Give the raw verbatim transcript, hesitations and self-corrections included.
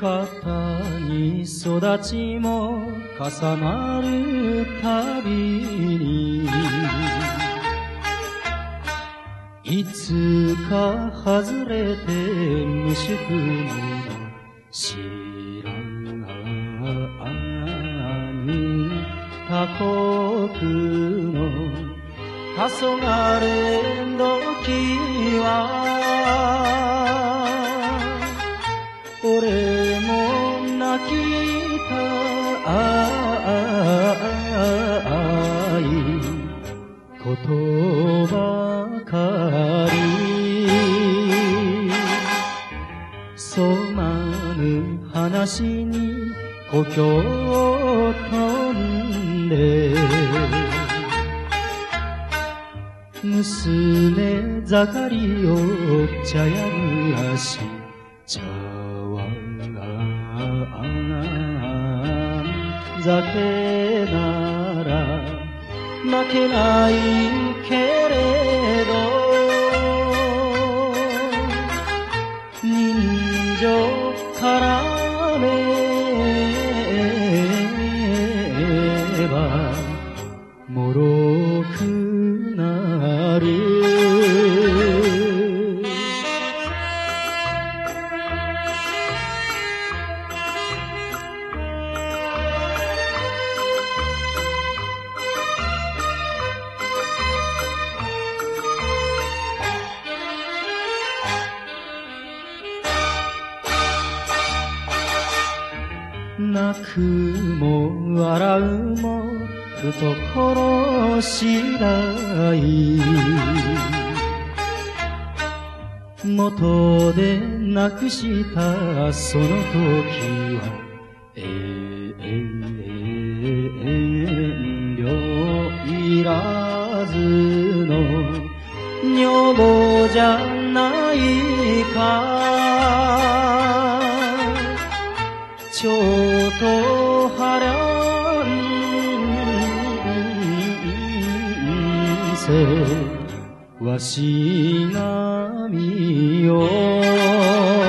方に育ちも重なるたびにいつか外れて無宿の知らぬ他国の黄昏時は俺も泣きたいことばかりそうまぬ話に故郷を飛んで娘盛りを茶屋暮らし茶酒なら負けないけれど人情絡めばもろくなる泣くも笑うも懐次第元でなくしたその時は遠慮いらずの女房じゃないかちょっとはらんせわしなみよ